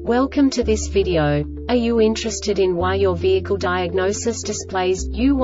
Welcome to this video. Are you interested in why your vehicle diagnosis displays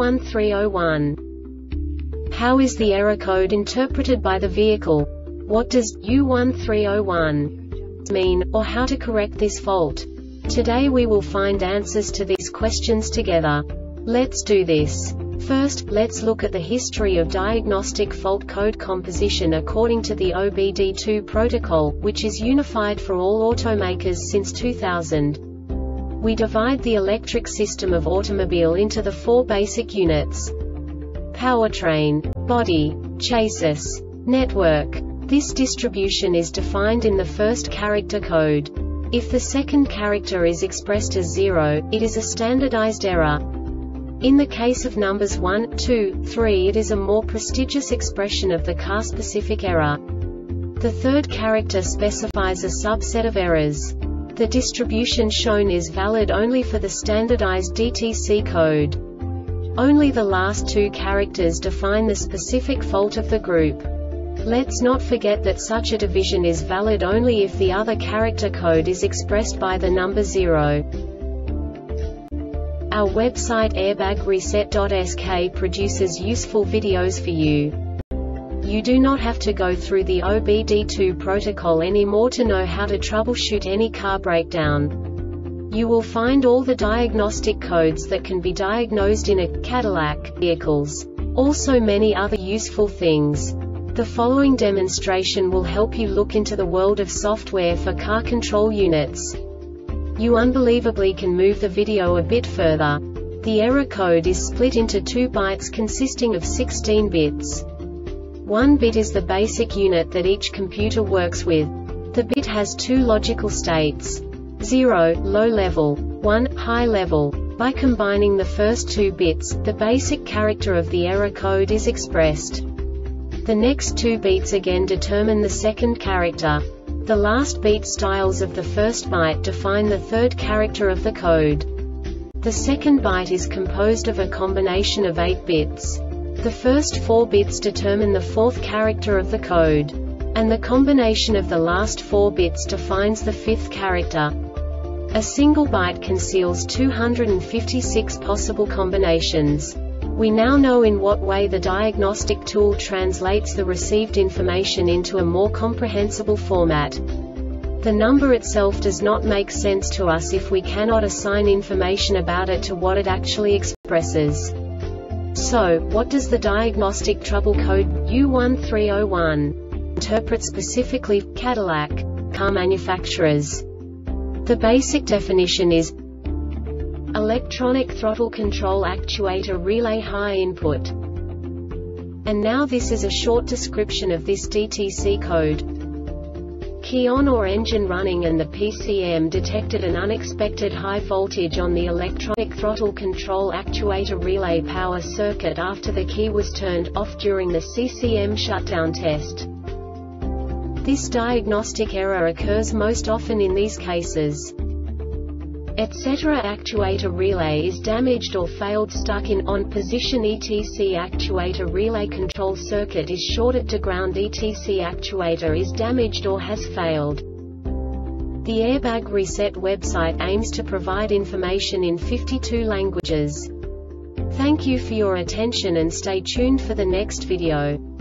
U1301? How is the error code interpreted by the vehicle? What does U1301 mean, or how to correct this fault? Today we will find answers to these questions together. Let's do this. First, let's look at the history of diagnostic fault code composition according to the OBD2 protocol, which is unified for all automakers since 2000. We divide the electric system of automobile into the four basic units: powertrain, body, chassis, network. This distribution is defined in the first character code. If the second character is expressed as 0, it is a standardized error. In the case of numbers 1, 2, 3, it is a more prestigious expression of the car-specific error. The third character specifies a subset of errors. The distribution shown is valid only for the standardized DTC code. Only the last two characters define the specific fault of the group. Let's not forget that such a division is valid only if the other character code is expressed by the number 0. Our website airbagreset.sk produces useful videos for you. You do not have to go through the OBD2 protocol anymore to know how to troubleshoot any car breakdown. You will find all the diagnostic codes that can be diagnosed in a Cadillac vehicles. Also many other useful things. The following demonstration will help you look into the world of software for car control units. You unbelievably can move the video a bit further. The error code is split into 2 bytes consisting of 16 bits. 1 bit is the basic unit that each computer works with. The bit has 2 logical states: 0, low level, 1, high level. By combining the first 2 bits, the basic character of the error code is expressed. The next 2 beats again determine the second character. The last beat styles of the first byte define the third character of the code. The second byte is composed of a combination of 8 bits. The first 4 bits determine the fourth character of the code. And the combination of the last 4 bits defines the fifth character. A single byte conceals 256 possible combinations. We now know in what way the diagnostic tool translates the received information into a more comprehensible format. The number itself does not make sense to us if we cannot assign information about it to what it actually expresses. So, what does the diagnostic trouble code U1301 interpret specifically for Cadillac car manufacturers? The basic definition is electronic throttle control actuator relay high input. And now this is a short description of this DTC code. Key on or engine running and the PCM detected an unexpected high voltage on the electronic throttle control actuator relay power circuit after the key was turned off during the CCM shutdown test. This diagnostic error occurs most often in these cases: etc. Actuator relay is damaged or failed, stuck in on position, etc. Actuator relay control circuit is shorted to ground, etc. Actuator is damaged or has failed. The Airbag Reset website aims to provide information in 52 languages. Thank you for your attention and stay tuned for the next video.